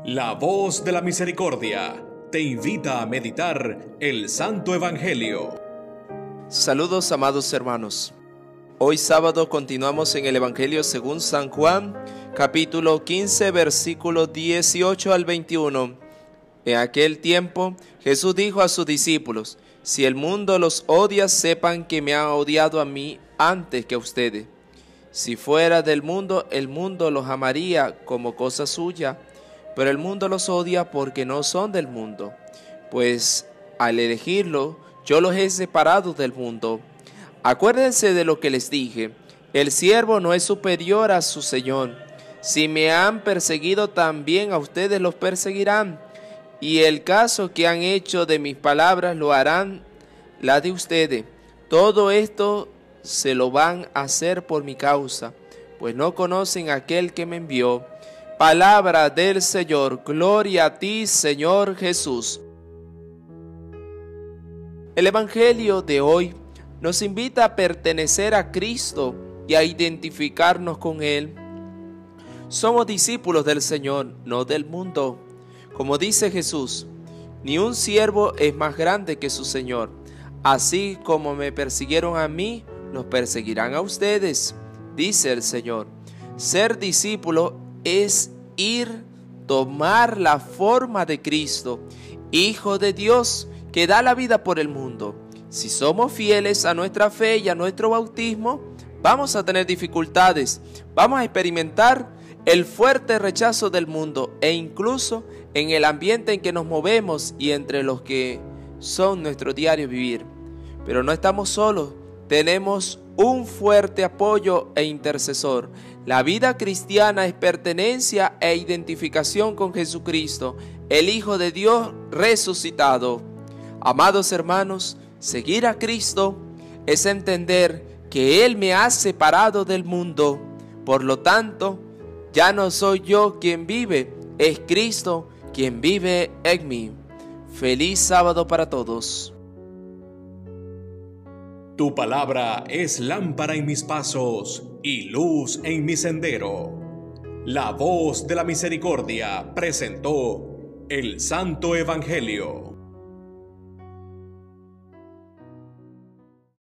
La voz de la misericordia te invita a meditar el Santo Evangelio. Saludos, amados hermanos. Hoy sábado continuamos en el Evangelio según San Juan, capítulo 15, versículos 18 al 21. En aquel tiempo Jesús dijo a sus discípulos: si el mundo los odia, sepan que me han odiado a mí antes que a ustedes. Si fuera del mundo, el mundo los amaría como cosa suya, pero el mundo los odia porque no son del mundo, pues al elegirlo, yo los he separado del mundo. Acuérdense de lo que les dije: el siervo no es superior a su señor. Si me han perseguido, también a ustedes los perseguirán. Y el caso que han hecho de mis palabras lo harán la de ustedes. Todo esto se lo van a hacer por mi causa, pues no conocen a aquel que me envió. Palabra del Señor. Gloria a ti, Señor Jesús. El Evangelio de hoy nos invita a pertenecer a Cristo y a identificarnos con Él. Somos discípulos del Señor, no del mundo. Como dice Jesús: ni un siervo es más grande que su Señor. Así como me persiguieron a mí, los perseguirán a ustedes, dice el Señor. Ser discípulo es tomar la forma de Cristo, Hijo de Dios, que da la vida por el mundo. Si somos fieles a nuestra fe y a nuestro bautismo, vamos a tener dificultades, vamos a experimentar el fuerte rechazo del mundo e incluso en el ambiente en que nos movemos y entre los que son nuestro diario vivir. Pero no estamos solos, tenemos un fuerte apoyo e intercesor. La vida cristiana es pertenencia e identificación con Jesucristo, el Hijo de Dios resucitado. Amados hermanos, seguir a Cristo es entender que Él me ha separado del mundo. Por lo tanto, ya no soy yo quien vive, es Cristo quien vive en mí. Feliz sábado para todos. Tu palabra es lámpara en mis pasos y luz en mi sendero. La voz de la misericordia presentó el Santo Evangelio.